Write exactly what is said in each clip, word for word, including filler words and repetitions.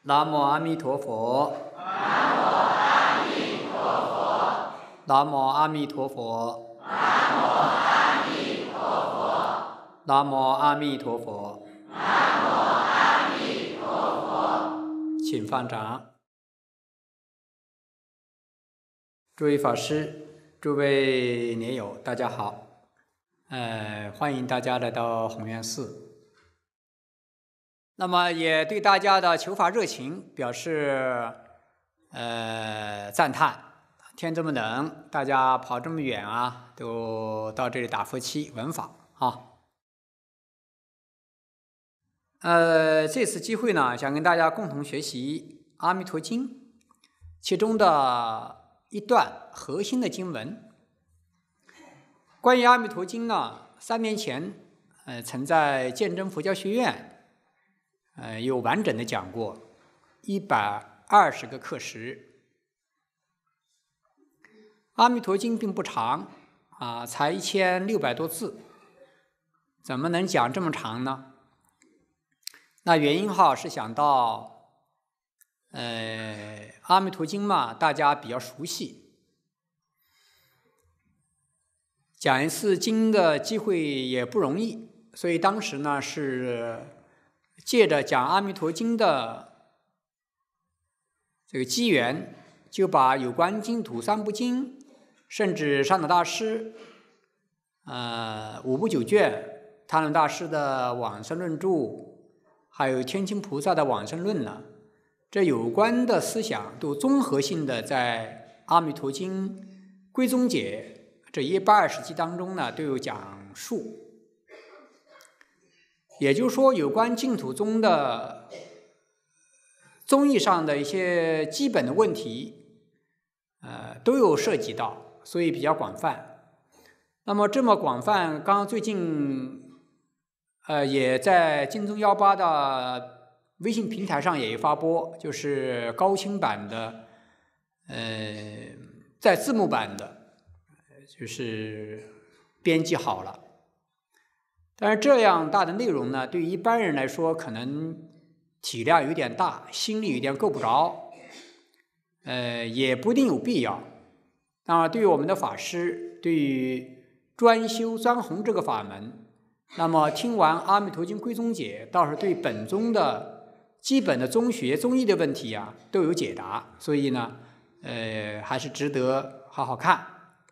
南无阿弥陀佛。 南无阿弥陀佛。 南无阿弥陀佛。 南无阿弥陀佛。 南无阿弥陀佛。 南无阿弥陀佛。 请放掌。诸位法师，诸位莲友，大家好。呃，欢迎大家来到弘源寺。那么也对大家的求法热情表示呃赞叹。天这么冷，大家跑这么远啊，都到这里打佛七闻法啊。呃，这次机会呢，想跟大家共同学习《阿弥陀经》其中的一段核心的经文。关于《阿弥陀经》呢，三年前，呃，曾在鉴真佛教学院。呃，有完整的讲过一百二十个课时。阿弥陀经并不长啊，才一千六百多字，怎么能讲这么长呢？那原因哈是想到，呃，阿弥陀经嘛，大家比较熟悉，讲一次经的机会也不容易，所以当时呢是。借着讲《阿弥陀经》的这个机缘，就把有关净土三部经，甚至上导大师、呃五部九卷、贪论大师的往生论著，还有天亲菩萨的往生论呢，这有关的思想都综合性的在《阿弥陀经》归宗解这一百二十集当中呢都有讲述。也就是说，有关净土宗的宗义上的一些基本的问题，呃，都有涉及到，所以比较广泛。那么这么广泛，刚刚最近，呃，也在净宗幺八的微信平台上也有发播，就是高清版的，呃，在字幕版的，就是编辑好了。但是这样大的内容呢，对于一般人来说，可能体量有点大，心里有点够不着，呃，也不一定有必要。当然，对于我们的法师，对于专修专弘这个法门，那么听完《阿弥陀经》归宗解，倒是对本宗的基本的宗学、宗义的问题啊，都有解答。所以呢，呃，还是值得好好看。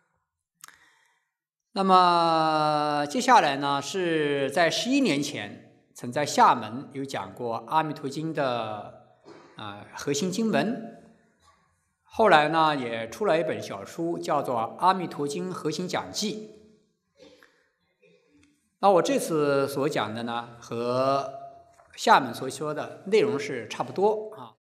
那么接下来呢，是在十一年前，曾在厦门有讲过《阿弥陀经》的啊、呃、核心经文。后来呢，也出了一本小书，叫做《阿弥陀经核心讲记》。那我这次所讲的呢，和厦门所说的内容是差不多啊。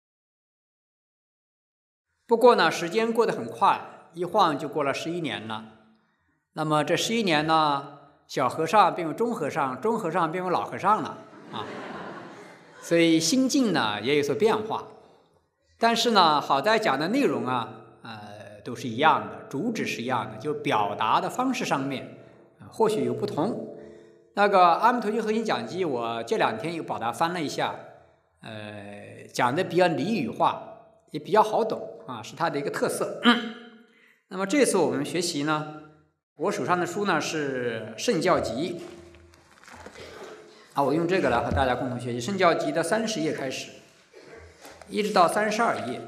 不过呢，时间过得很快，一晃就过了十一年了。那么这十一年呢，小和尚变为中和尚，中和尚变为老和尚了啊，所以心境呢也有所变化。但是呢，好在讲的内容啊，呃，都是一样的，主旨是一样的，就表达的方式上面、呃、或许有不同。那个《阿弥陀经核心讲记》，我这两天又把它翻了一下，呃，讲的比较俚语化，也比较好懂啊，是它的一个特色。那么这次我们学习呢。我手上的书呢是《圣教集》啊，我用这个来和大家共同学习《圣教集》的三十页开始，一直到三十二页，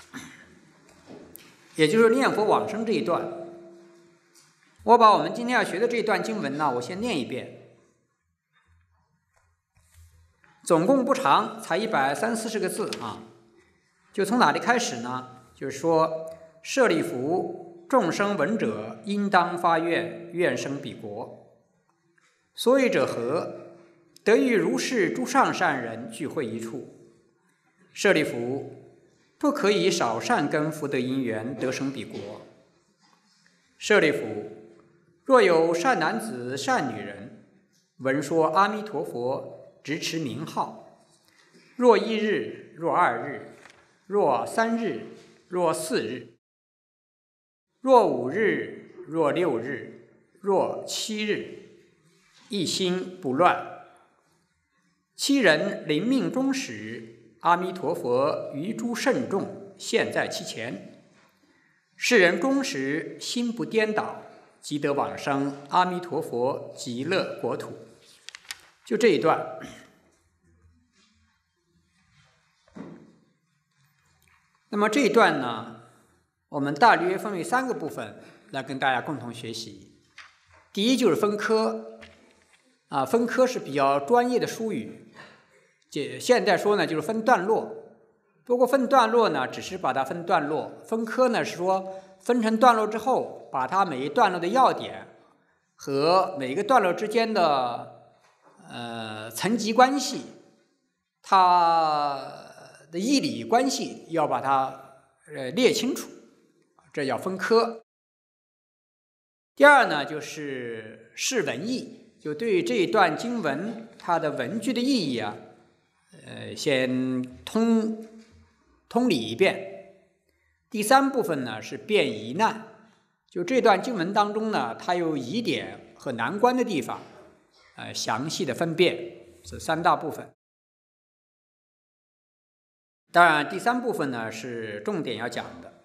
也就是念佛往生这一段。我把我们今天要学的这一段经文呢，我先念一遍，总共不长，才一百三四十个字啊。就从哪里开始呢？就是说，舍利弗。众生闻者，应当发愿，愿生彼国。所以者何？得与如是诸上善人聚会一处。舍利弗，不可以少善根福德因缘得生彼国。舍利弗，若有善男子、善女人，闻说阿弥陀佛，直持名号，若一日，若二日，若三日，若四日。若五日，若六日，若七日，一心不乱。七人临命终时， 阿弥陀佛于诸圣众现在其前，世人终时心不颠倒，即得往生阿弥陀佛极乐国土。就这一段。那么这一段呢，我们大约分为三个部分来跟大家共同学习。第一就是分科，啊，分科是比较专业的术语，这现在说呢就是分段落。不过分段落呢，只是把它分段落；分科呢是说分成段落之后，把它每一段落的要点和每一个段落之间的呃层级关系，它的义理关系要把它呃列清楚，这叫分科。第二呢，就是释文义，就对于这一段经文它的文句的意义啊，呃，先通通理一遍。第三部分呢是辨疑难，就这段经文当中呢，它有疑点和难关的地方，呃，详细的分辨，这三大部分。当然，第三部分呢是重点要讲的。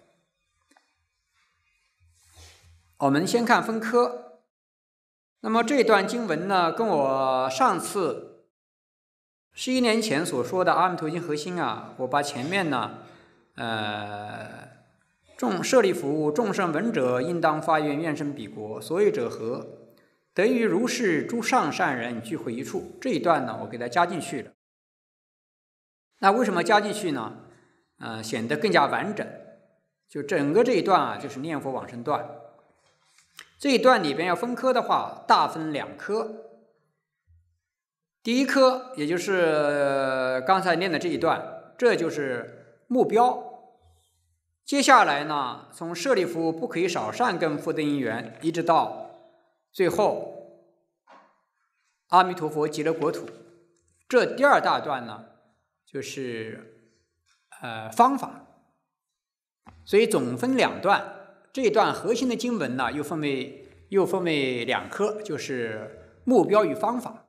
我们先看分科。那么这段经文呢，跟我上次十一年前所说的《阿弥陀经》核心啊，我把前面呢，呃，众舍利弗，众圣闻者，应当发愿愿生彼国，所以者何？得于如是诸上善人聚会一处。这一段呢，我给它加进去了。那为什么加进去呢？呃，显得更加完整。就整个这一段啊，就是念佛往生段。这一段里边要分科的话，大分两科。第一科，也就是刚才念的这一段，这就是目标。接下来呢，从舍利弗不可以少善根福德因缘，一直到最后阿弥陀佛极乐国土。这第二大段呢，就是呃方法。所以总分两段。这一段核心的经文呢，又分为又分为两科，就是目标与方法。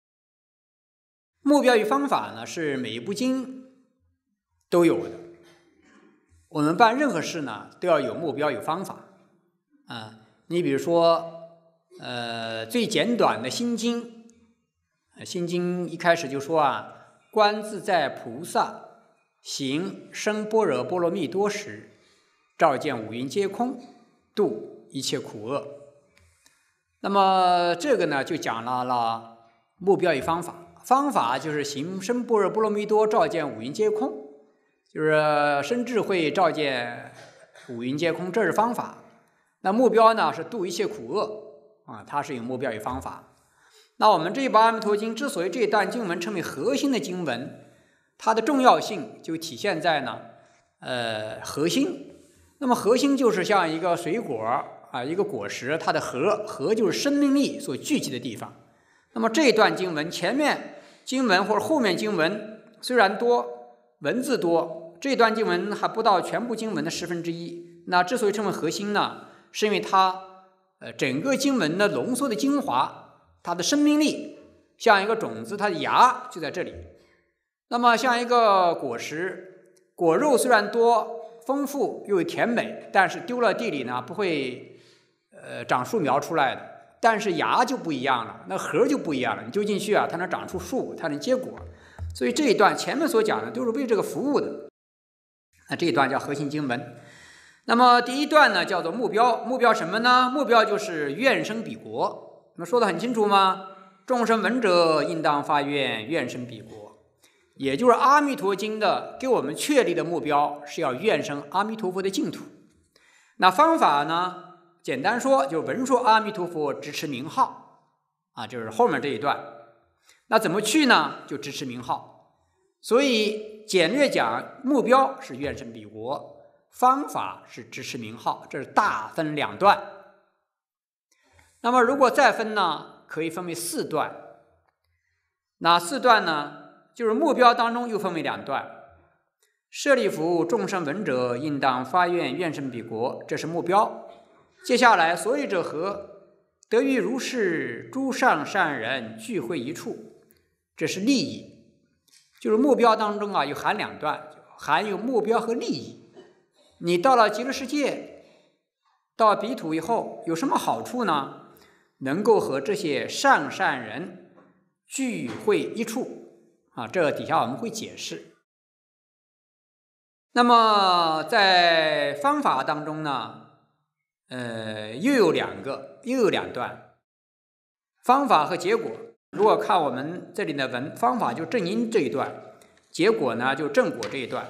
目标与方法呢，是每一部经都有的。我们办任何事呢，都要有目标有方法。啊，你比如说，呃，最简短的心经，心经一开始就说啊，观自在菩萨行深般若波罗蜜多时，照见五蕴皆空，度一切苦厄。那么这个呢，就讲了了目标与方法。方法就是行深般若波罗蜜多，照见五蕴皆空，就是深智慧照见五蕴皆空，这是方法。那目标呢是度一切苦厄啊，它是有目标与方法。那我们这一部《阿弥陀经》之所以这一段经文称为核心的经文，它的重要性就体现在呢，呃，核心。那么核心就是像一个水果啊，一个果实，它的核核就是生命力所聚集的地方。那么这一段经文前面经文或者后面经文虽然多，文字多，这段经文还不到全部经文的十分之一。那之所以称为核心呢，是因为它呃整个经文的浓缩的精华，它的生命力像一个种子，它的芽就在这里。那么像一个果实，果肉虽然多丰富又甜美，但是丢了地里呢不会呃长树苗出来的。但是芽就不一样了，那核就不一样了，你丢进去啊，它能长出树，它能结果。所以这一段前面所讲的都是为这个服务的。那这一段叫核心经文。那么第一段呢叫做目标，目标什么呢？目标就是愿生彼国。那么说得很清楚吗？众生闻者应当发愿，愿生彼国。也就是阿弥陀经的给我们确立的目标是要愿生阿弥陀佛的净土。那方法呢？简单说，就文说阿弥陀佛，直持名号啊，就是后面这一段。那怎么去呢？就直持名号。所以简略讲，目标是愿生彼国，方法是直持名号，这是大分两段。那么如果再分呢，可以分为四段。哪四段呢？就是目标当中又分为两段。舍利弗，众生闻者，应当发愿愿生彼国，这是目标。接下来，所以者何？得于如是诸上善人聚会一处，这是利益。 就是目标当中啊有含两段，含有目标和利益。你到了极乐世界，到彼土以后有什么好处呢？能够和这些上善人聚会一处啊，这底下我们会解释。那么在方法当中呢，呃，又有两个，又有两段，方法和结果。如果看我们这里的文，方法就正因这一段，结果呢就正果这一段。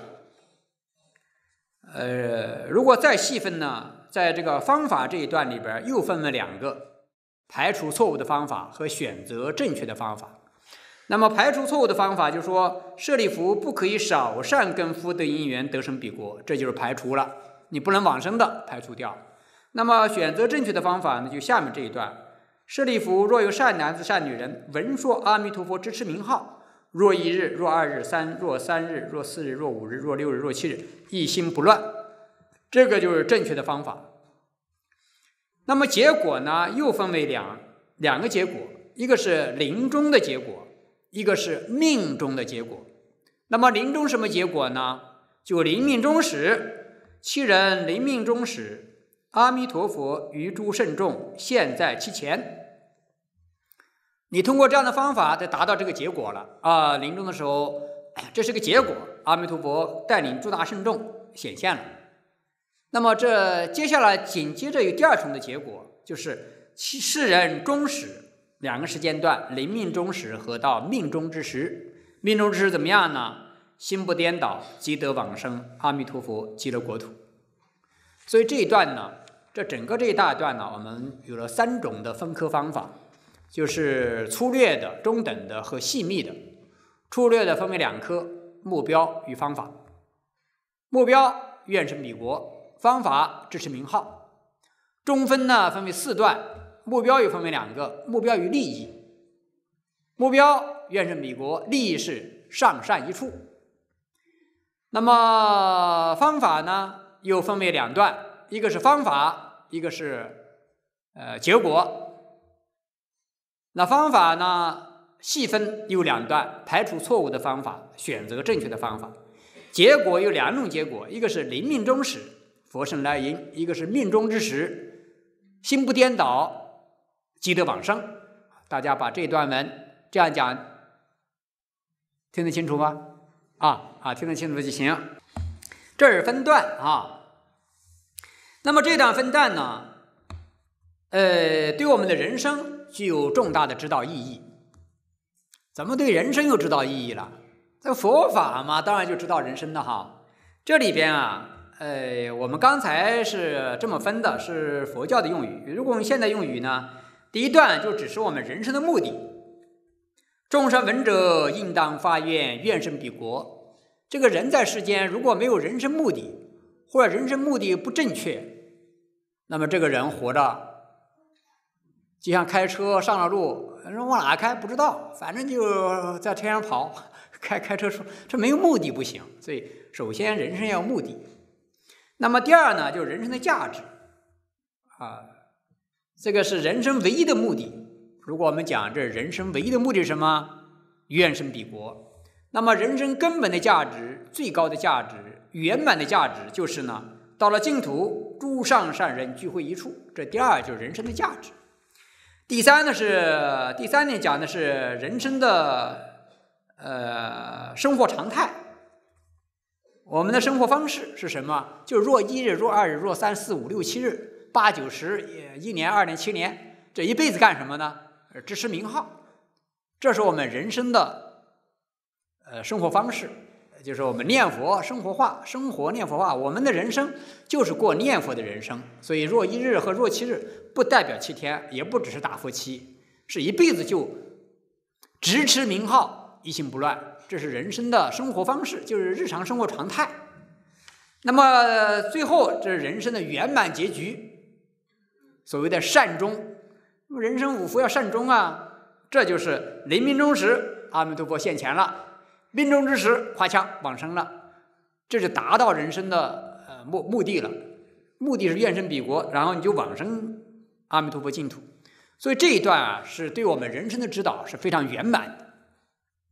呃，如果再细分呢，在这个方法这一段里边又分了两个，排除错误的方法和选择正确的方法。那么排除错误的方法就是说，舍利弗不可以少善根福德因缘得生彼国，这就是排除了，你不能往生的排除掉。那么选择正确的方法呢，就下面这一段：舍利弗，若有善男子善女人闻说阿弥陀佛支持名号，若一日，若二日，三若三日，若四日，若五日，若六日，若七日，一心不乱，这个就是正确的方法。那么结果呢，又分为两两个结果，一个是临终的结果，一个是命中的结果。那么临终什么结果呢？就临命终时，其人临命终时，阿弥陀佛于诸圣众现在其前。你通过这样的方法，就达到这个结果了啊！临终的时候，这是个结果，阿弥陀佛带领诸大圣众显现了。那么这接下来紧接着有第二重的结果，就是世人终时，两个时间段，临命终时和到命终之时。命终之时怎么样呢？心不颠倒，即得往生阿弥陀佛极乐国土。所以这一段呢，这整个这一大段呢，我们有了三种的分科方法，就是粗略的、中等的和细密的。粗略的分为两科：目标与方法。目标愿生彼国，方法支持名号。中分呢分为四段，目标又分为两个：目标与利益。目标愿生彼国，利益是上善一处。那么方法呢又分为两段，一个是方法，一个是呃结果。那方法呢细分有两段，排除错误的方法，选择正确的方法。结果有两种结果，一个是临命终时佛圣来迎，一个是命中之时心不颠倒即得往生。大家把这段文这样讲听得清楚吗？啊啊，听得清楚就行。这是分段啊。那么这段分段呢，呃，对我们的人生具有重大的指导意义。怎么对人生有指导意义了？这佛法嘛，当然就指导人生的哈。这里边啊，呃，我们刚才是这么分的，是佛教的用语。如果我们现在用语呢，第一段就指示我们人生的目的。众生闻者应当发愿，愿生彼国。这个人在世间如果没有人生目的，或者人生目的不正确，那么这个人活着就像开车上了路，人往哪开不知道，反正就在天上跑，开开车出，这没有目的不行。所以首先人生要有目的。那么第二呢，就是人生的价值啊，这个是人生唯一的目的。如果我们讲这人生唯一的目的是什么？愿生彼国。那么人生根本的价值、最高的价值、圆满的价值就是呢，到了净土，诸上善人聚会一处。这第二就是人生的价值。第三呢是第三点讲的是人生的呃生活常态。我们的生活方式是什么？就是若一日、若二日、若三四五六七日、八九十、一年、二年、七年，这一辈子干什么呢？支持名号，这是我们人生的呃生活方式，就是我们念佛生活化，生活念佛化。我们的人生就是过念佛的人生，所以若一日和若七日不代表七天，也不只是打佛七，是一辈子就直持名号，一心不乱，这是人生的生活方式，就是日常生活常态。那么最后这是人生的圆满结局，所谓的善终。人生五福要善终啊，这就是临命终时阿弥陀佛现前了，命中之时夸枪往生了，这就达到人生的呃目目的了。目的是愿生彼国，然后你就往生阿弥陀佛净土。所以这一段啊，是对我们人生的指导是非常圆满的。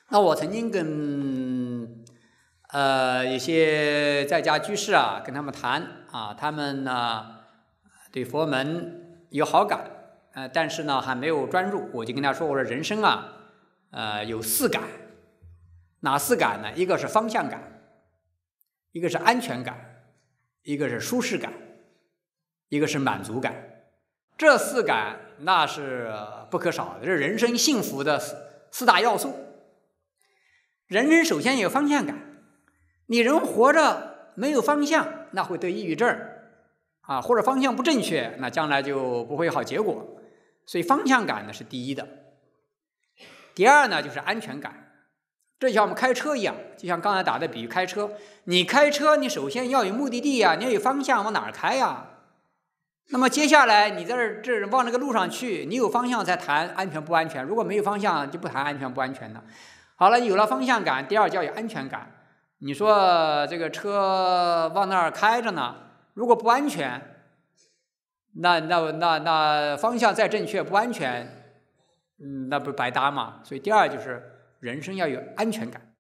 那我曾经跟呃一些在家居士啊，跟他们谈啊，他们呢对佛门有好感，呃，但是呢还没有专入。我就跟他说，我说人生啊，呃有四感，哪四感呢？一个是方向感，一个是安全感，一个是舒适感，一个是满足感。这四感那是不可少的，这是人生幸福的四四大要素。人生首先有方向感，你人活着没有方向，那会得抑郁症啊，或者方向不正确，那将来就不会有好结果。所以方向感呢是第一的。第二呢就是安全感，这像我们开车一样，就像刚才打的比喻，开车，你开车你首先要有目的地呀、啊，你要有方向，往哪儿开呀、啊？那么接下来你在这这往那个路上去，你有方向才谈安全不安全，如果没有方向就不谈安全不安全的。好了，有了方向感，第二叫有安全感。你说这个车往那儿开着呢，如果不安全，那那那那方向再正确不安全，嗯，那不白搭嘛？所以第二就是人生要有安全感。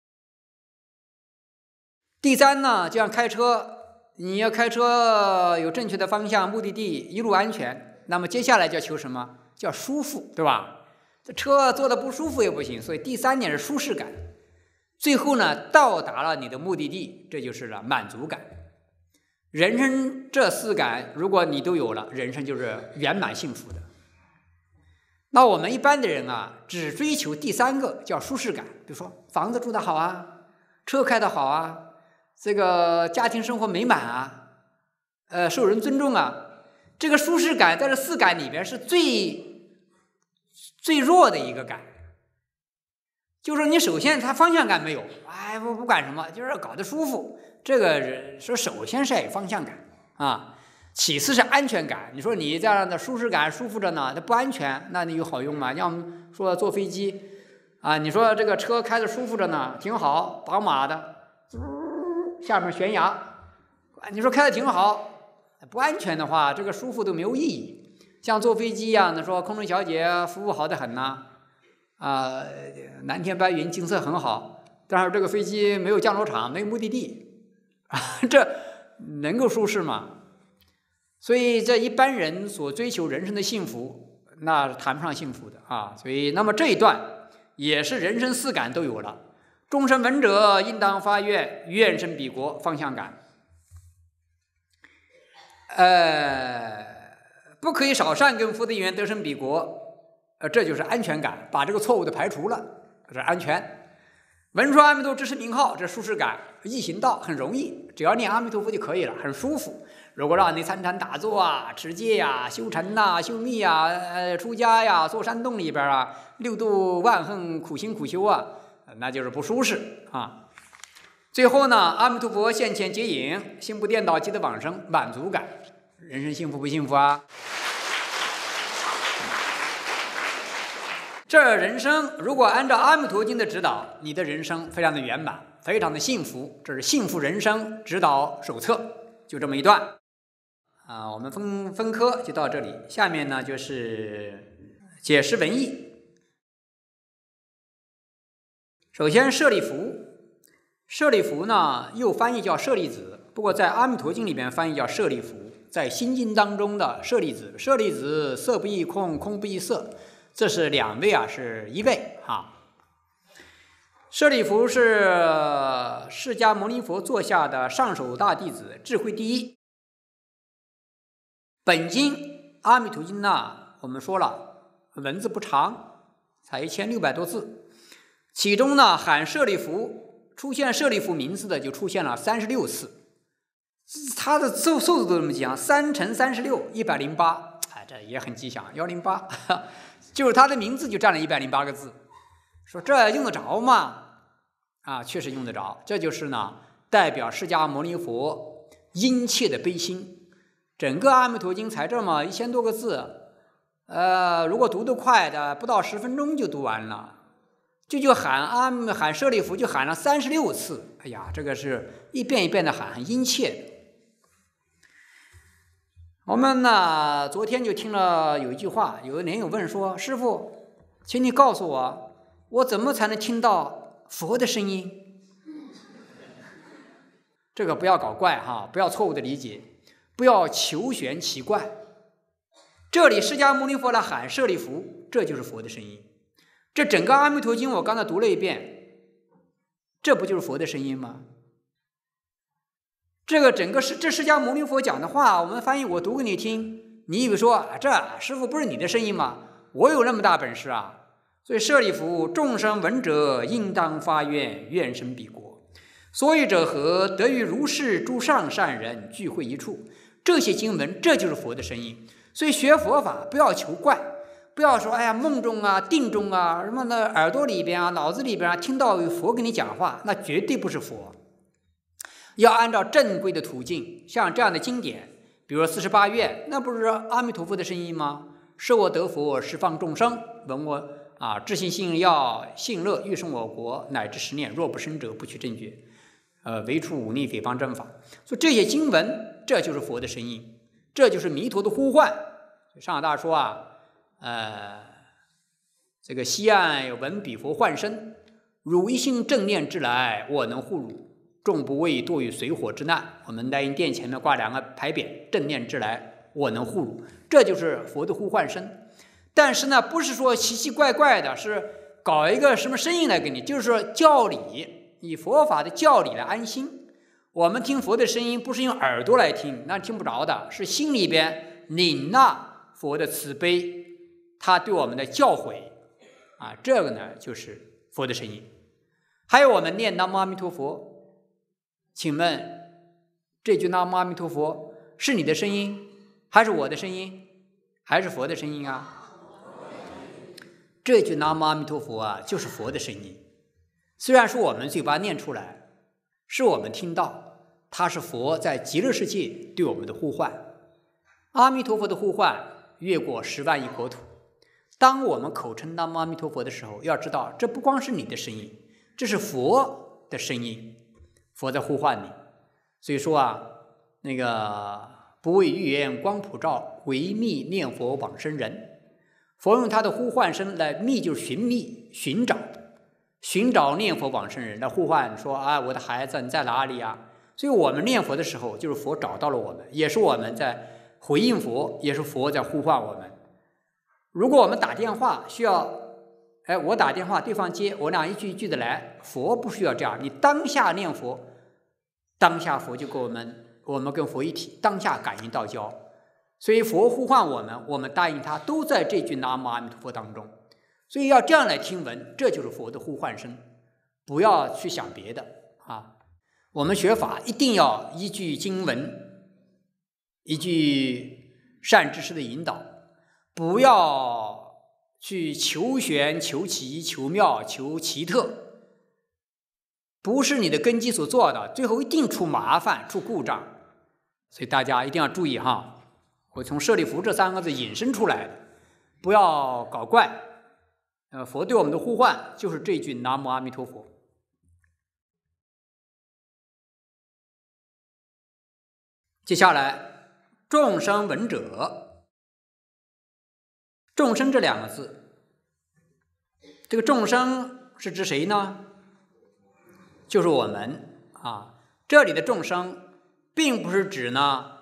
第三呢，就像开车，你要开车有正确的方向，目的地一路安全，那么接下来就要求什么？叫舒服，对吧？这车坐的不舒服也不行，所以第三点是舒适感。最后呢，到达了你的目的地，这就是了满足感。人生这四感，如果你都有了，人生就是圆满幸福的。那我们一般的人啊，只追求第三个叫舒适感，比如说房子住得好啊，车开得好啊，这个家庭生活美满啊，呃，受人尊重啊。这个舒适感在这四感里边是最最弱的一个感，就是你首先它方向感没有，哎，不不管什么，就是搞得舒服。这个说首先是要有方向感啊，其次是安全感。你说你这样的舒适感舒服着呢，它不安全，那你有好用吗？要么说坐飞机啊，你说这个车开着舒服着呢，挺好，宝马的，下面悬崖，你说开的挺好，不安全的话，这个舒服都没有意义。像坐飞机一样的，说空中小姐服务好的很呐、啊，呃，蓝天白云，景色很好，但是这个飞机没有降落场，没有目的地，啊，这能够舒适吗？所以这一般人所追求人生的幸福，那谈不上幸福的啊。所以，那么这一段也是人生四感都有了。终身闻者，应当发愿，愿生彼国，方向感。呃，不可以少善根福德因缘得生彼国，呃，这就是安全感，把这个错误的排除了，这是安全。闻说阿弥陀知识名号，这舒适感，易行道很容易，只要念阿弥陀佛就可以了，很舒服。如果让你参禅打坐啊、持戒呀、修禅呐、修密呀、呃、出家呀、做山洞里边啊、六度万行苦行苦修啊，那就是不舒适啊。最后呢，阿弥陀佛现前接引，心不颠倒即得往生，满足感。人生幸福不幸福啊？这人生如果按照阿弥陀经的指导，你的人生非常的圆满，非常的幸福。这是幸福人生指导手册，就这么一段啊。我们分分科就到这里，下面呢就是解释文义。首先舍利弗，舍利弗呢又翻译叫舍利子，不过在阿弥陀经里边翻译叫舍利弗，在心经当中的舍利子，舍利子色不异空，空不异色，这是两位啊，是一位啊。舍利弗是释迦牟尼佛座下的上首大弟子，智慧第一。本经阿弥陀经呢，我们说了文字不长，才一千六百多字，其中呢喊舍利弗出现舍利弗名字的就出现了三十六次。他的数数字都这么讲，三乘三十六，一百零八，哎，这也很吉祥，幺零八，就是他的名字就占了一百零八个字。说这用得着吗？啊，确实用得着。这就是呢，代表释迦牟尼佛殷切的悲心。整个阿弥陀经才这么一千多个字，呃，如果读得快的，不到十分钟就读完了。就就喊阿喊舍利弗就喊了三十六次，哎呀，这个是一遍一遍的喊，很殷切的。我们呢，昨天就听了有一句话，有个莲友问说：“师父，请你告诉我，我怎么才能听到佛的声音。这个不要搞怪哈，不要错误的理解，不要求玄奇怪。这里释迦牟尼佛来喊舍利弗，这就是佛的声音。这整个《阿弥陀经》我刚才读了一遍，这不就是佛的声音吗？这个整个是这释迦牟尼佛讲的话，我们翻译我读给你听，你以为说这师父不是你的声音吗？我有那么大本事啊！所以舍利弗，众生闻者应当发愿，愿生彼国。所以者何？得与如是诸上善人聚会一处。这些经文，这就是佛的声音。所以学佛法不要求怪，不要说哎呀梦中啊、定中啊、什么的耳朵里边啊、脑子里边啊听到有佛跟你讲话，那绝对不是佛。要按照正规的途径，像这样的经典，比如四十八愿，那不是阿弥陀佛的声音吗？设我得佛，十方众生闻我啊，至信信要信乐，欲生我国，乃至十念，若不生者，不取正觉。呃，唯除忤逆诽谤正法。所以这些经文，这就是佛的声音，这就是弥陀的呼唤。上海大说啊，呃，这个西岸有闻彼佛唤声，汝一心正念之来，我能护汝，众不畏堕于水火之难。我们来因殿前面挂两个牌匾，正念之来，我能护汝，这就是佛的呼唤声。但是呢，不是说奇奇怪怪的，是搞一个什么声音来给你，就是说教理，以佛法的教理来安心。我们听佛的声音，不是用耳朵来听，那听不着的，是心里边领纳佛的慈悲，他对我们的教诲啊，这个呢就是佛的声音。还有我们念南无阿弥陀佛，请问这句南无阿弥陀佛是你的声音，还是我的声音，还是佛的声音啊？这句南无阿弥陀佛啊，就是佛的声音。虽然是我们嘴巴念出来，是我们听到，它是佛在极乐世界对我们的呼唤。阿弥陀佛的呼唤越过十万亿国土。当我们口称南无阿弥陀佛的时候，要知道这不光是你的声音，这是佛的声音，佛在呼唤你。所以说啊，那个不为欲言光普照，唯觅念佛往生人。佛用他的呼唤声来觅，就是寻觅、寻找，寻找念佛往生人来呼唤，说啊，我的孩子你在哪里啊？所以我们念佛的时候，就是佛找到了我们，也是我们在回应佛，也是佛在呼唤我们。如果我们打电话需要，哎，我打电话对方接，我俩一句一句的来，佛不需要这样，你当下念佛，当下佛就跟我们，我们跟佛一体，当下感应道交。所以佛呼唤我们，我们答应他，都在这句南无阿弥陀佛当中。所以要这样来听闻，这就是佛的呼唤声，不要去想别的啊。我们学法一定要依据经文，依据善知识的引导，不要去求玄、求奇、求妙、求奇特，不是你的根基所做的，最后一定出麻烦、出故障。所以大家一定要注意哈。我从舍利弗这三个字引申出来的，不要搞怪。呃，佛对我们的呼唤就是这句南无阿弥陀佛。接下来，众生闻者，众生这两个字，这个众生是指谁呢？就是我们啊。这里的众生，并不是指呢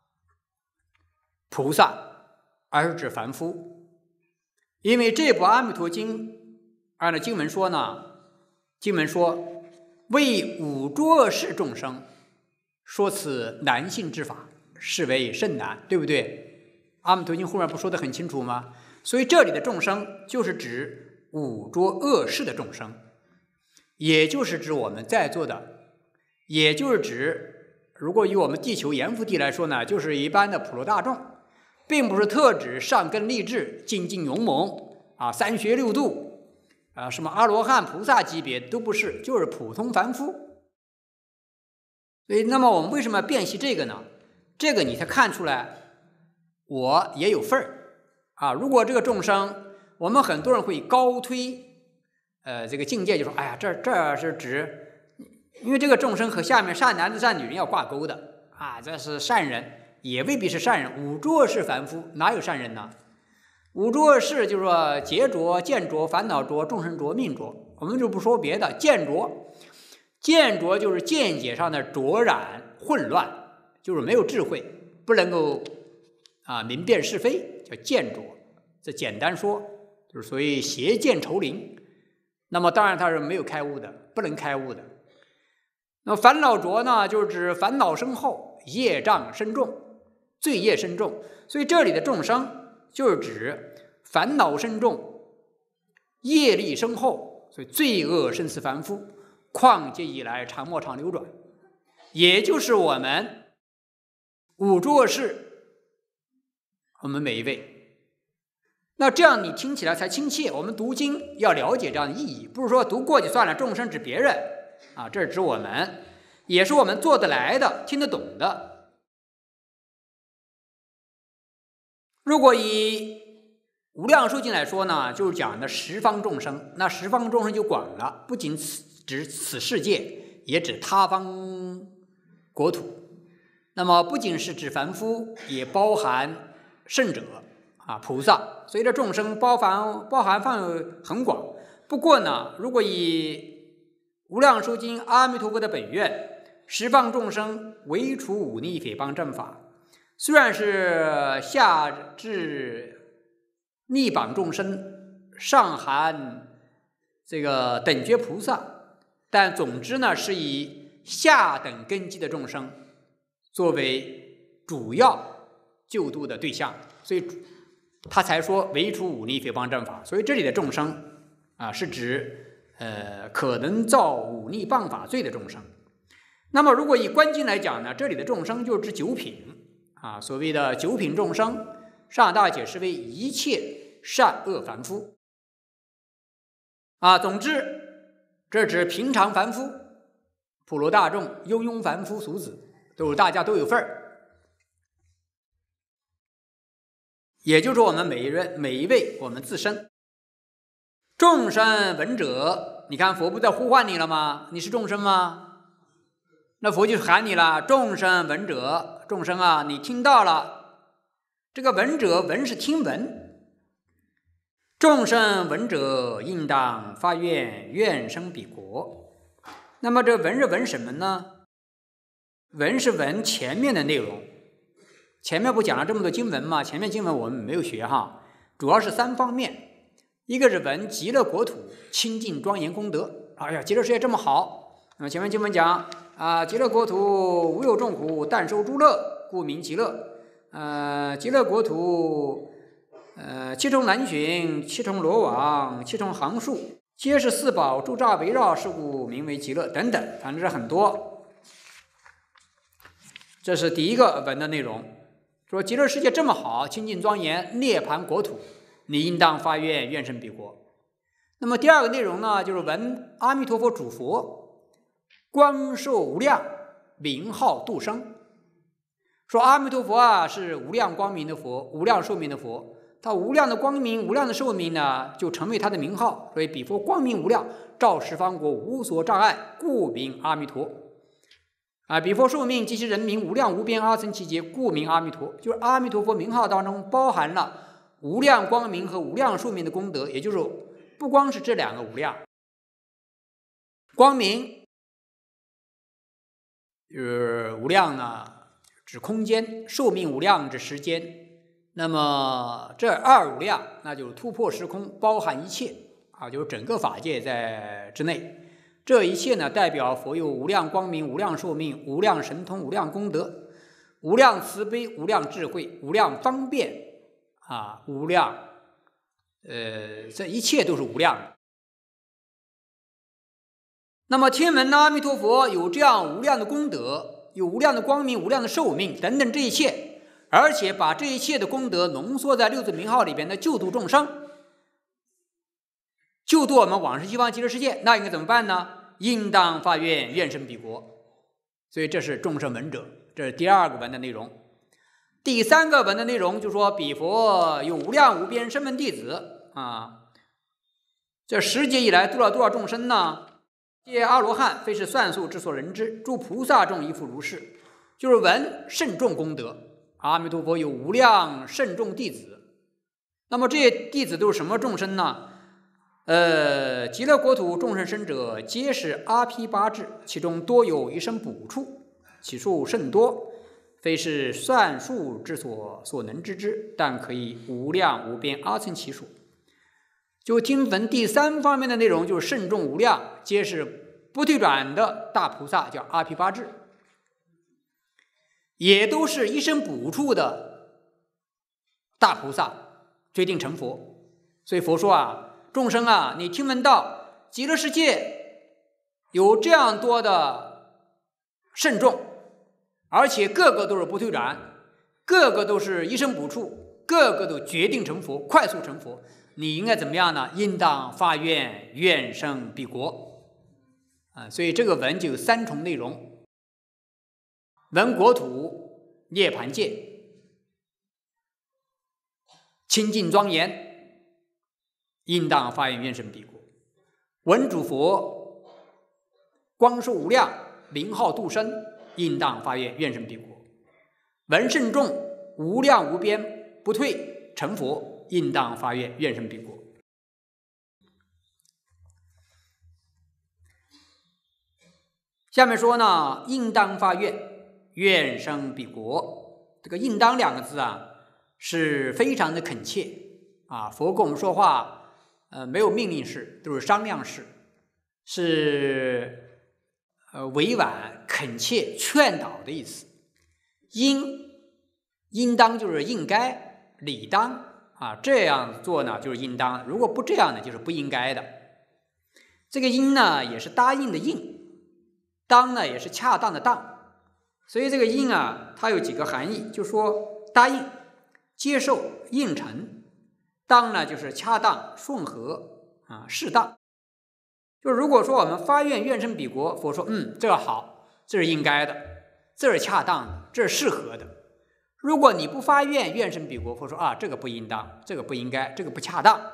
菩萨，而是指凡夫。因为这部《阿弥陀经》按照经文说呢，经文说为五浊恶世众生说此难信之法，是为甚难，对不对？《阿弥陀经》后面不说得很清楚吗？所以这里的众生就是指五浊恶世的众生，也就是指我们在座的，也就是指如果以我们地球阎浮地来说呢，就是一般的普罗大众。并不是特指上根立志、精进勇猛啊、三学六度啊、什么阿罗汉、菩萨级别都不是，就是普通凡夫。所以，那么我们为什么要辨析这个呢？这个你才看出来，我也有份儿啊。如果这个众生，我们很多人会高推，呃，这个境界就说，哎呀，这这是指，因为这个众生和下面善男子、善女人要挂钩的啊，这是善人。也未必是善人，五浊是凡夫，哪有善人呢？五浊是就是说劫浊、见浊、烦恼浊、众生浊、命浊我们就不说别的，见浊，见浊就是见解上的浊染混乱，就是没有智慧，不能够啊明辨是非，叫见浊。这简单说，就是所谓邪见愁灵。那么当然他是没有开悟的，不能开悟的。那么烦恼浊呢，就是指烦恼深厚，业障深重，罪业深重。所以这里的众生就是指烦恼深重，业力深厚，所以罪恶深似凡夫，旷劫以来常莫常流转，也就是我们五诸恶世，我们每一位。那这样你听起来才亲切。我们读经要了解这样的意义，不是说读过就算了，众生指别人啊，这是指我们，也是我们做得来的、听得懂的。如果以无量寿经来说呢，就是讲的十方众生。那十方众生就广了，不仅指此世界，也指他方国土。那么不仅是指凡夫，也包含圣者啊、菩萨。所以这众生包含包含范围很广。不过呢，如果以无量寿经阿弥陀佛的本愿，十方众生唯除忤逆诽谤正法，虽然是下至逆榜众生，上含这个等觉菩萨，但总之呢，是以下等根基的众生作为主要救度的对象，所以他才说唯除忤逆诽谤正法。所以这里的众生啊，是指呃可能造忤逆谤法罪的众生。那么如果以观经来讲呢，这里的众生就是指九品啊，所谓的九品众生，上大解释为一切善恶凡夫啊。总之，这指平常凡夫、普罗大众、庸庸凡夫俗子，都大家都有份儿。也就是我们每一人每一位我们自身。众生闻者，你看佛不在呼唤你了吗？你是众生吗？那佛就喊你了，众生闻者，众生啊，你听到了。这个闻者，闻是听闻。众生闻者，应当发愿，愿生彼国。那么这闻是闻什么呢？闻是闻前面的内容。前面不讲了这么多经文吗？前面经文我们没有学哈，主要是三方面。一个是闻极乐国土清净庄严功德，哎呀，极乐世界这么好。那么前面经文讲啊，极乐国土无有众苦，但受诸乐，故名极乐。呃，极乐国土，呃，七重南巡，七重罗网，七重行树，皆是四宝诸刹围绕，是故名为极乐等等，反正是很多。这是第一个闻的内容。说极乐世界这么好，清净庄严，涅槃国土，你应当发愿，愿生彼国。那么第二个内容呢，就是闻阿弥陀佛主佛光寿无量，名号度生。说阿弥陀佛啊，是无量光明的佛，无量寿命的佛，他无量的光明，无量的寿命呢，就成为他的名号。所以彼佛光明无量，照十方国，无所障碍，故名阿弥陀。啊，彼佛寿命及其人民无量无边阿僧祇劫，故名阿弥陀。就是阿弥陀佛名号当中包含了无量光明和无量寿命的功德，也就是不光是这两个无量。光明就是无量呢，指空间；寿命无量指时间。那么这二无量，那就是突破时空，包含一切啊，就是整个法界在之内。这一切呢，代表佛有无量光明、无量寿命、无量神通、无量功德、无量慈悲、无量智慧、无量方便啊，无量，呃，这一切都是无量的。那么天闻阿弥陀佛有这样无量的功德，有无量的光明、无量的寿命等等这一切，而且把这一切的功德浓缩在六字名号里边的救度众生。救度我们往生西方极乐世界，那应该怎么办呢？应当发愿，愿生彼国。所以这是众生闻者，这是第二个闻的内容。第三个闻的内容就是说，彼佛有无量无边声闻弟子啊，这十劫以来度了多少众生呢？皆阿罗汉，非是算数之所人知，诸菩萨众亦复如是。就是闻圣众功德，阿弥陀佛有无量圣众弟子。那么这些弟子都是什么众生呢？ 呃，极乐国土众生生者，皆是阿毗八智，其中多有一生补处，其数甚多，非是算数之所所能知之，但可以无量无边阿僧祇数。就经文第三方面的内容，就是圣众无量，皆是不退转的大菩萨，叫阿毗八智，也都是一生补处的大菩萨，决定成佛。所以佛说啊，众生啊，你听闻到极乐世界有这样多的圣众，而且个个都是不退转，个个都是一生补处，个个都决定成佛，快速成佛，你应该怎么样呢？应当发愿愿生彼国啊！所以这个文就有三重内容：闻国土、涅槃界、清净庄严，应当发愿愿生彼国；闻主佛光寿无量，名号度生，应当发愿愿生彼国；闻圣众无量无边，不退成佛，应当发愿愿生彼国。下面说呢，应当发愿愿生彼国。这个应当两个字啊，是非常的恳切啊。佛跟我们说话，呃，没有命令式，都是商量式，是呃委婉、恳切、劝导的意思。应应当就是应该、理当啊，这样做呢就是应当，如果不这样呢，就是不应该的。这个应呢，也是答应的应。当呢也是恰当的当，所以这个应啊，它有几个含义，就说答应、接受、应承。当呢就是恰当、顺和啊、适当。就如果说我们发愿愿生彼国，佛说嗯，这个好，这是应该的，这是恰当的，这是适合的。如果你不发愿愿生彼国，佛说啊，这个不应当，这个不应该，这个不恰当。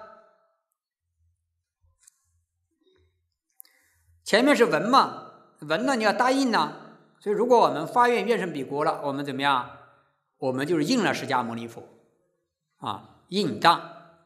前面是闻嘛。闻呢，你要答应呢，所以如果我们发愿愿生彼国了，我们怎么样？我们就是应了释迦牟尼佛啊，应当。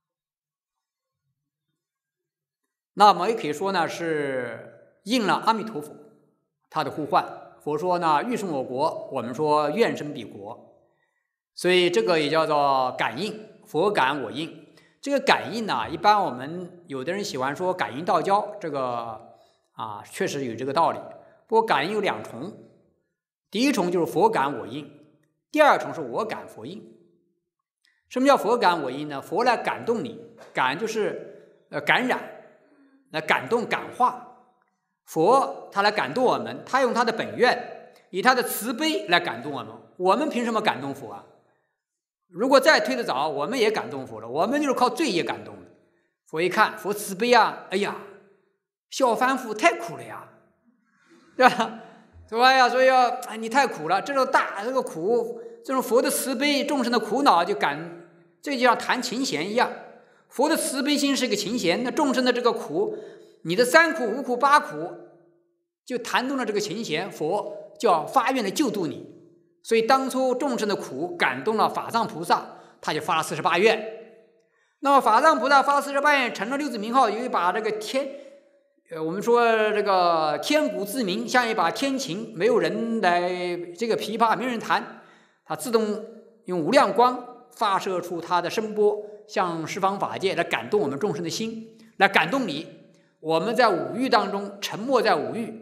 那么也可以说呢，是应了阿弥陀佛他的呼唤。佛说呢，欲生我国，我们说愿生彼国，所以这个也叫做感应，佛感我应。这个感应呢，一般我们有的人喜欢说感应道交，这个。啊，确实有这个道理。不过感应有两重，第一重就是佛感我应，第二重是我感佛应。什么叫佛感我应呢？佛来感动你，感就是呃感染，来感动感化。佛他来感动我们，他用他的本愿，以他的慈悲来感动我们。我们凭什么感动佛啊？如果再推得早，我们也感动佛了，我们就是靠罪业感动的。佛一看，佛慈悲啊，哎呀。小凡夫太苦了呀，对吧？是吧呀？所以要哎，你太苦了，这种大这个苦，这种佛的慈悲，众生的苦恼就感，这就像弹琴弦一样。佛的慈悲心是个琴弦，那众生的这个苦，你的三苦、五苦、八苦，就弹动了这个琴弦，佛就要发愿来救度你。所以当初众生的苦感动了法藏菩萨，他就发了四十八愿。那么法藏菩萨发四十八愿，成了六字名号，有一把这个天。呃，我们说这个天鼓自鸣，像一把天琴，没有人来这个琵琶，没人弹，它自动用无量光发射出它的声波，向十方法界来感动我们众生的心，来感动你。我们在五欲当中沉没在五欲，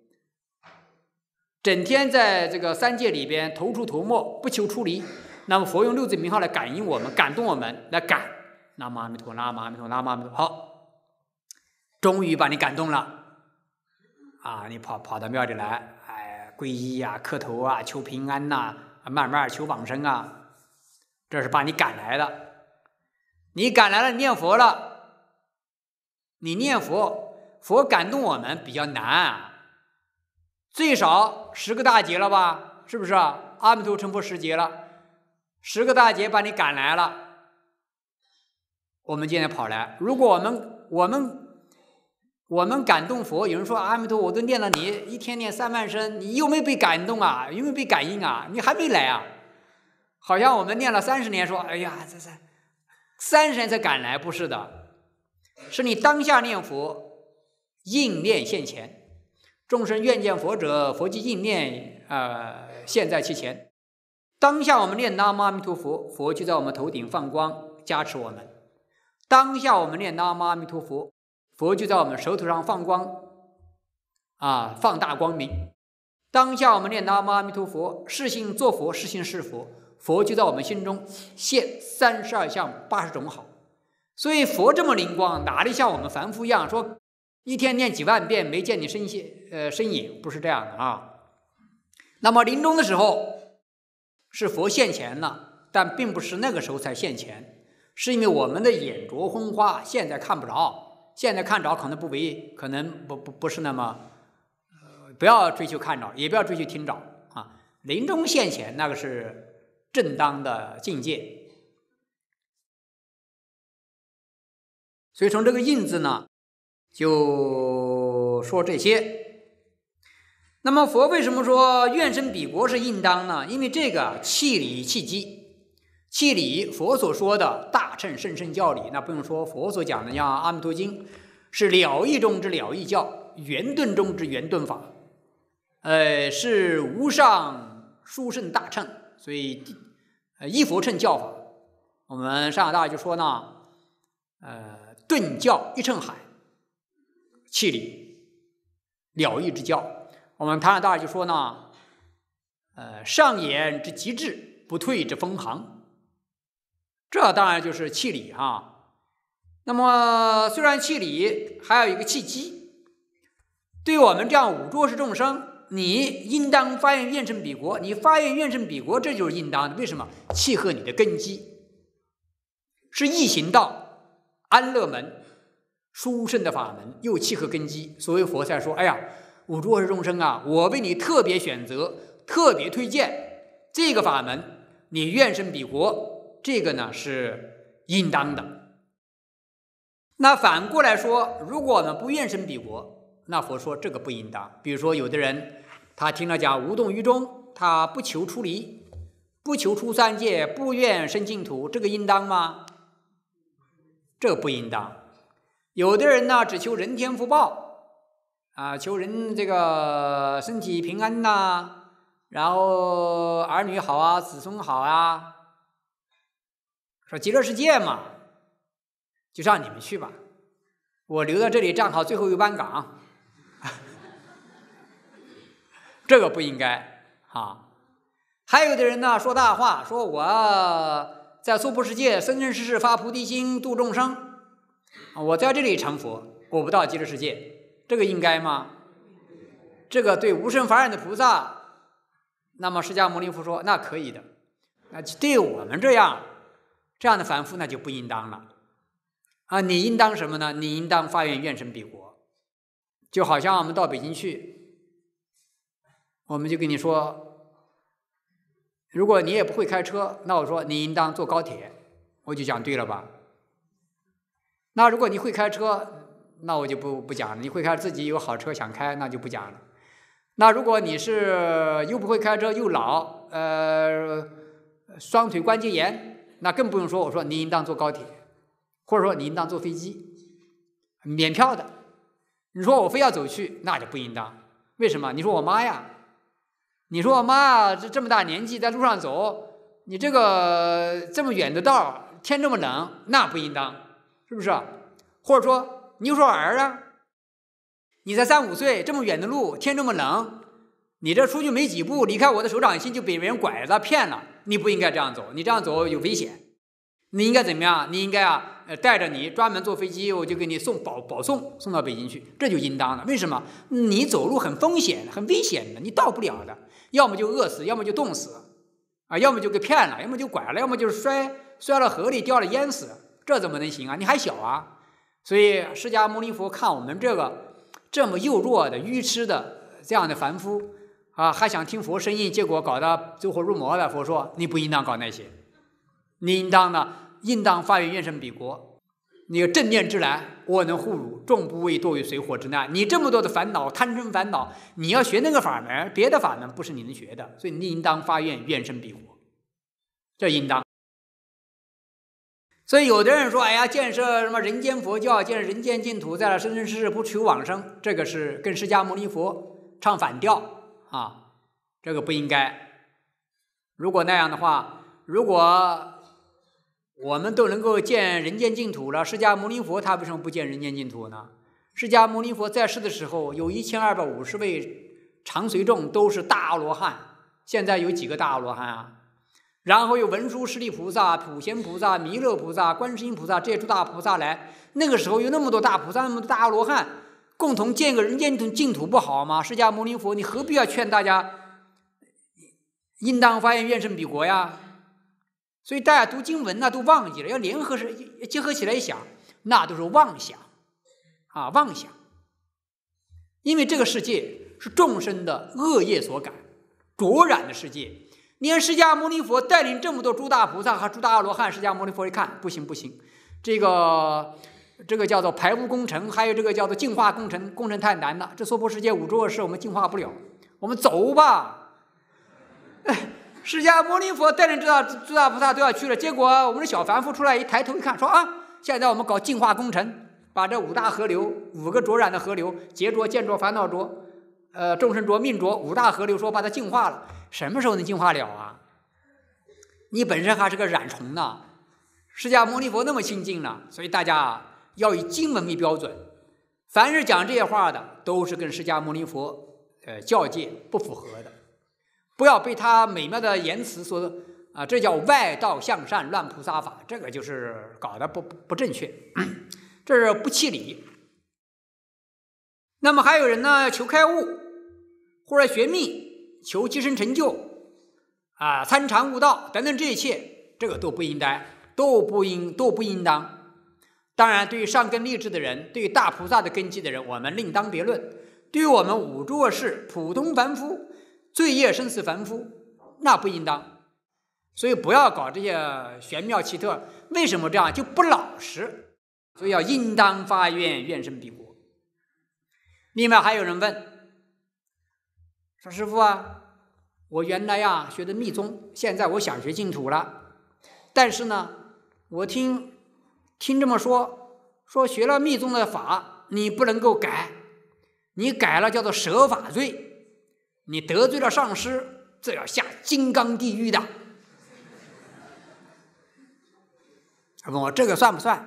整天在这个三界里边投出投没，不求出离。那么佛用六字名号来感应我们，感动我们，来感南无阿弥陀，南无阿弥陀，南无阿弥陀。好。终于把你感动了，啊！你跑跑到庙里来，哎，皈依啊，磕头啊，求平安呐、啊，慢慢求往生啊，这是把你赶来的。你赶来了，念佛了，你念佛，佛感动我们比较难、啊，最少十个大劫了吧？是不是啊？阿弥陀成佛十劫了，十个大劫把你赶来了，我们今天跑来。如果我们我们。我们感动佛，有人说阿弥陀，我都念了你一天念三万声，你有没有被感动啊？有没有被感应啊？你还没来啊？好像我们念了三十年，说哎呀，这是三十年才赶来，不是的。 是你当下念佛，应念现前，众生愿见佛者，佛即应念，呃，现在其前。当下我们念南无阿弥陀佛，佛就在我们头顶放光加持我们；当下我们念南无阿弥陀佛，佛就在我们手头上放光，啊，放大光明；当下我们念南无阿弥陀佛，是心作佛，是心是佛，佛就在我们心中现三十二相八十种好。所以佛这么灵光，哪里像我们凡夫一样说一天念几万遍没见你身现呃身影，不是这样的啊。那么临终的时候是佛现前了，但并不是那个时候才现前，是因为我们的眼拙昏花，现在看不着，现在看着可能不为，可能不不不是那么，呃，不要追求看着，也不要追求听着啊。临终现前那个是正当的境界。所以从这个印字呢，就说这些。那么佛为什么说愿生彼国是应当呢？因为这个气理气机，气理佛所说的大乘甚深教理，那不用说，佛所讲的像《阿弥陀经》是了义中之了义教，圆顿中之圆顿法，呃，是无上殊胜大乘，所以呃一佛乘教法。我们上海大就说呢，呃，顿教一乘海，气理了义之教。我们唐山大就说呢，呃，上演之极致，不退之风行，这当然就是气理哈。那么虽然气理，还有一个气机，对我们这样五浊世众生，你应当发愿愿生彼国，你发愿愿生彼国，这就是应当的。为什么？契合你的根基，是易行道、安乐门、殊胜的法门，又契合根基。所以佛才说，哎呀，五浊世众生啊，我为你特别选择，特别推荐这个法门，你愿生彼国，这个呢是应当的。那反过来说，如果我们不愿生彼国，那佛说这个不应当。比如说有的人他听了讲无动于衷，他不求出离，不求出三界，不愿生净土，这个应当吗？这个不应当。有的人呢只求人天福报啊，求人这个身体平安呐、啊，然后儿女好啊，子孙好啊，说极乐世界嘛，就让你们去吧，我留在这里站好最后一班岗，这个不应该啊。还有的人呢说大话，说我在娑婆世界生生世世发菩提心度众生，我在这里成佛，我不到极乐世界。这个应该吗？这个对无生法忍的菩萨，那么释迦牟尼佛说那可以的。那对我们这样这样的凡夫那就不应当了啊！你应当什么呢？你应当发愿愿生彼国。就好像我们到北京去，我们就跟你说，如果你也不会开车，那我说你应当坐高铁，我就讲对了吧？那如果你会开车，那我就不不讲了。你会开自己有好车想开，那就不讲了。那如果你是又不会开车又老，呃，双腿关节炎，那更不用说。我说你应当坐高铁，或者说你应当坐飞机，免票的。你说我非要走去，那就不应当。为什么？你说我妈呀，你说我妈这这么大年纪在路上走，你这个这么远的道，天这么冷，那不应当，是不是？或者说。你就说儿啊，你才三五岁，这么远的路，天这么冷，你这出去没几步，离开我的手掌心就被人拐了骗了，你不应该这样走，你这样走有危险。你应该怎么样？你应该啊，带着你专门坐飞机，我就给你送保保送送到北京去，这就应当了。为什么？你走路很风险、很危险的，你到不了的，要么就饿死，要么就冻死啊，要么就给骗了，要么就拐了，要么就是摔摔到河里掉了淹死，这怎么能行啊？你还小啊。所以释迦牟尼佛看我们这个这么幼弱的愚痴的这样的凡夫啊，还想听佛声音，结果搞得走火入魔了。佛说你不应当搞那些，你应当呢，应当发愿愿生彼国。你有正念之来，我能护汝，众不畏堕于水火之难。你这么多的烦恼，贪嗔烦恼，你要学那个法门，别的法门不是你能学的，所以你应当发愿愿生彼国，这应当。 所以有的人说，哎呀，建设什么人间佛教，建设人间净土，在那生生世世不求往生，这个是跟释迦牟尼佛唱反调啊，这个不应该。如果那样的话，如果我们都能够建人间净土了，释迦牟尼佛他为什么不建人间净土呢？释迦牟尼佛在世的时候，有一千二百五十位常随众都是大阿罗汉，现在有几个大阿罗汉啊？然后有文殊师利菩萨、普贤菩萨、弥勒菩萨、观世音菩萨这些诸大菩萨来，那个时候有那么多大菩萨、那么多大阿罗汉，共同建个人间净土不好吗？释迦牟尼佛，你何必要劝大家应当发愿愿生彼国呀？所以大家读经文呢都忘记了，要联合是结合起来想，那都是妄想啊，妄想。因为这个世界是众生的恶业所感，浊染的世界。连释迦牟尼佛带领这么多诸大菩萨和诸大阿罗汉，释迦牟尼佛一看，不行不行，这个这个叫做排污工程，还有这个叫做净化工程，工程太难了，这娑婆世界五浊恶世我们净化不了，我们走吧。哎，释迦牟尼佛带领诸大诸大菩萨都要去了，结果我们的小凡夫出来一抬头一看，说啊，现在我们搞净化工程，把这五大河流，五个浊染的河流，劫浊、见浊、烦恼浊，呃，众生浊、命浊，五大河流，说把它净化了。什么时候能净化了啊？你本身还是个染虫呢。释迦牟尼佛那么清净呢，所以大家要以经文为标准。凡是讲这些话的，都是跟释迦牟尼佛呃教诫不符合的。不要被他美妙的言辞所啊、呃，这叫外道向善，乱菩萨法，这个就是搞得不不不正确，这是不契理。那么还有人呢，求开悟或者学密。求即身成就啊，参禅悟道等等，这一切这个都不应该，都不应都不应当。当然，对于上根立志的人，对于大菩萨的根基的人，我们另当别论。对于我们五浊恶世普通凡夫、罪业生死凡夫，那不应当。所以不要搞这些玄妙奇特。为什么这样？就不老实。所以要应当发愿愿生彼国。另外还有人问。说师父啊，我原来呀学的密宗，现在我想学净土了，但是呢，我听听这么说，说学了密宗的法，你不能够改，你改了叫做舍法罪，你得罪了上师，这要下金刚地狱的。他问我这个算不算？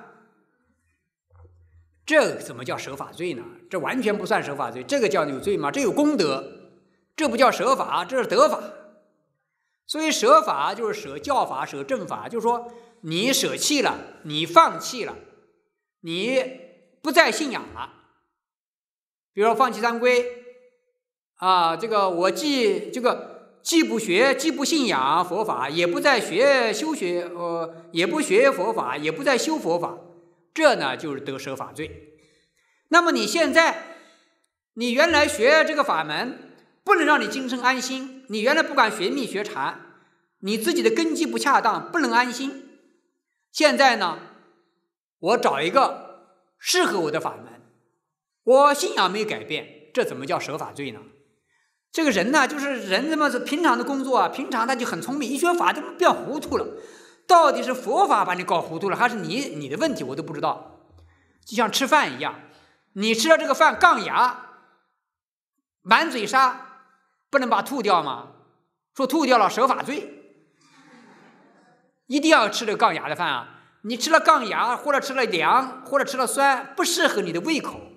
这怎么叫舍法罪呢？这完全不算舍法罪，这个叫有罪吗？这有功德。这不叫舍法，这是得法。所以舍法就是舍教法、舍正法，就是说你舍弃了，你放弃了，你不再信仰了。比如说放弃三皈啊，这个我既这个既不学，既不信仰佛法，也不再学修学，呃，也不学佛法，也不再修佛法，这呢就是得舍法罪。那么你现在，你原来学这个法门。不能让你今生安心，你原来不管学密学禅，你自己的根基不恰当，不能安心。现在呢，我找一个适合我的法门，我信仰没改变，这怎么叫舍法罪呢？这个人呢，就是人他妈是平常的工作啊，平常他就很聪明，一学法就变糊涂了。到底是佛法把你搞糊涂了，还是你你的问题，我都不知道。就像吃饭一样，你吃了这个饭杠牙，满嘴沙。不能把它吐掉吗？说吐掉了舍法罪，一定要吃这个杠牙的饭啊！你吃了杠牙，或者吃了凉，或者吃了酸，不适合你的胃口，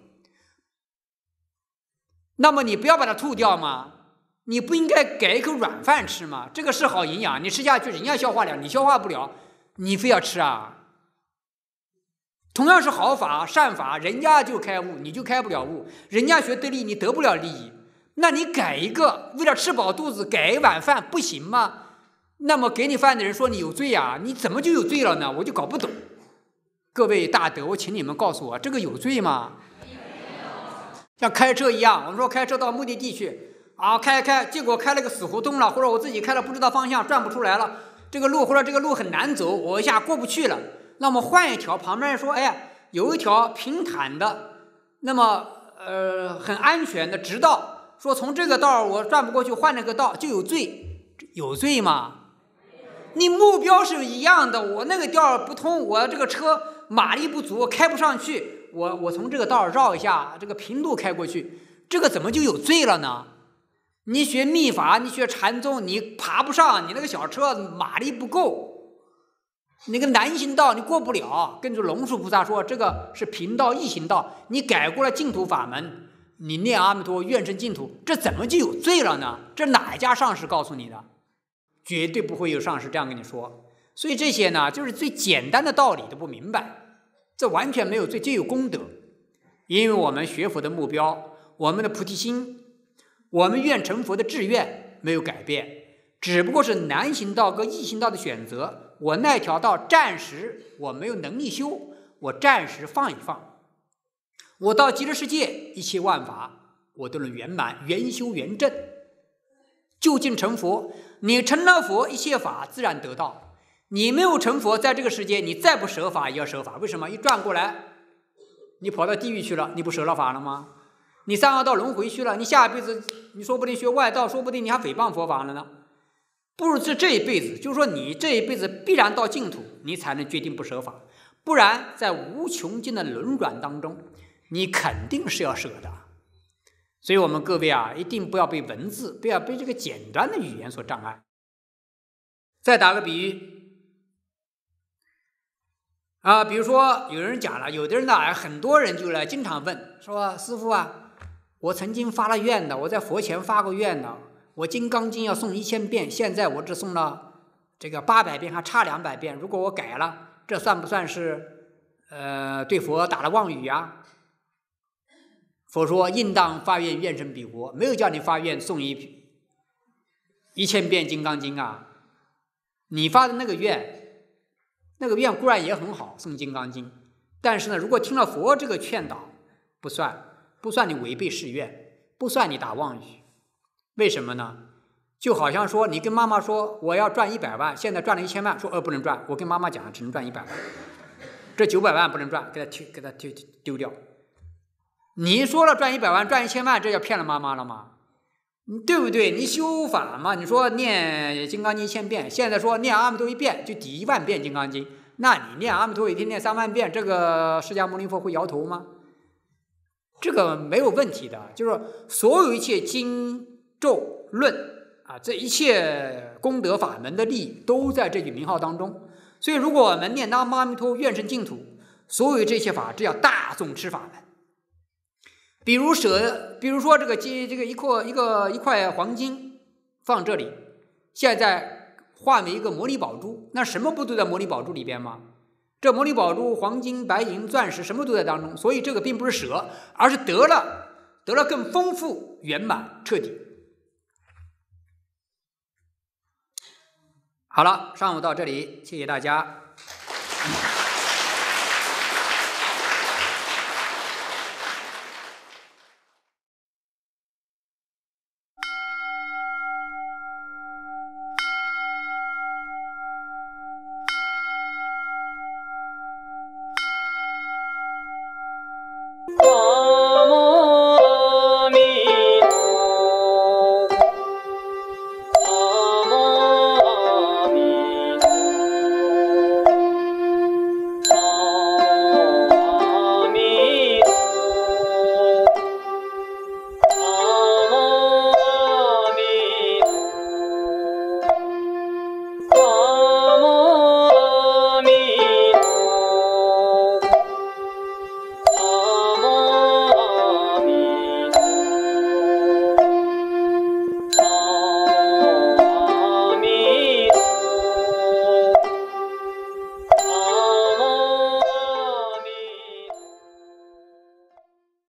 那么你不要把它吐掉吗？你不应该给一口软饭吃吗？这个是好营养，你吃下去人家消化了，你消化不了，你非要吃啊？同样是好法善法，人家就开悟，你就开不了悟；人家学得利，你得不了利益。那你改一个，为了吃饱肚子改一碗饭不行吗？那么给你饭的人说你有罪啊，你怎么就有罪了呢？我就搞不懂。各位大德，我请你们告诉我，这个有罪吗？像开车一样，我们说开车到目的地去啊，开开，结果开了个死胡同了，或者我自己开了不知道方向，转不出来了，这个路或者这个路很难走，我一下过不去了。那么换一条，旁边人说，哎呀，有一条平坦的，那么呃很安全的直道。说从这个道我转不过去，换了个道就有罪，有罪吗？ 你目标是一样的，我那个调不通，我这个车马力不足，我开不上去，我我从这个道绕一下，这个平路开过去，这个怎么就有罪了呢？你学密法，你学禅宗，你爬不上，你那个小车马力不够，那个南行道你过不了。跟着龙树菩萨说，这个是平道易行道，你改过了净土法门，你念阿弥陀愿生净土，这怎么就有罪了呢？这哪一家上师告诉你的？绝对不会有上师这样跟你说。所以这些呢，就是最简单的道理都不明白，这完全没有罪，就有功德。因为我们学佛的目标，我们的菩提心，我们愿成佛的志愿没有改变，只不过是难行道和易行道的选择。我那条道暂时我没有能力修，我暂时放一放。我到极乐世界，一切万法我都能圆满，圆修圆正，究竟成佛。你成了佛，一切法自然得到。你没有成佛，在这个世界你再不舍法也要舍法。为什么？一转过来你跑到地狱去了，你不舍了法了吗？你三恶道轮回去了，你下一辈子你说不定学外道，说不定你还诽谤佛法了呢。不如是这一辈子，就是说你这一辈子必然到净土，你才能决定不舍法。不然在无穷尽的轮转当中，你肯定是要舍的。所以我们各位啊，一定不要被文字，不要被这个简单的语言所障碍。再打个比喻啊，比如说有人讲了，有的人呢，很多人就来经常问说，师父啊，我曾经发了愿的，我在佛前发过愿的，我《金刚经》要诵一千遍，现在我只诵了这个八百遍，还差两百遍，如果我改了，这算不算是呃对佛打了妄语啊？佛说应当发愿愿生彼国，没有叫你发愿诵一一千遍《金刚经》啊。你发的那个愿，那个愿固然也很好，诵《金刚经》，但是呢，如果听了佛这个劝导，不算，不算你违背誓愿，不算你打妄语。为什么呢？就好像说你跟妈妈说我要赚一百万，现在赚了一千万，说呃不能赚，我跟妈妈讲只能赚一百万，这九百万不能赚，给他丢给他丢丢掉。你说了赚一百万赚一千万，这叫骗了妈妈了吗？对不对？你修法嘛，你说念金刚经一千遍，现在说念阿弥陀一遍就抵一万遍金刚经，那你念阿弥陀一天念三万遍，这个释迦牟尼佛会摇头吗？这个没有问题的，就是所有一切经咒论啊，这一切功德法门的利益都在这句名号当中。所以如果我们念南无阿弥陀愿生净土，所有这些法这叫大众持法门。比如舍，比如说这个这个一块一个一块黄金放这里，现在化为一个摩尼宝珠，那什么不都在摩尼宝珠里边吗？这摩尼宝珠、黄金、白银、钻石，什么都在当中，所以这个并不是舍，而是得了，得了更丰富、圆满、彻底。好了，上午到这里，谢谢大家。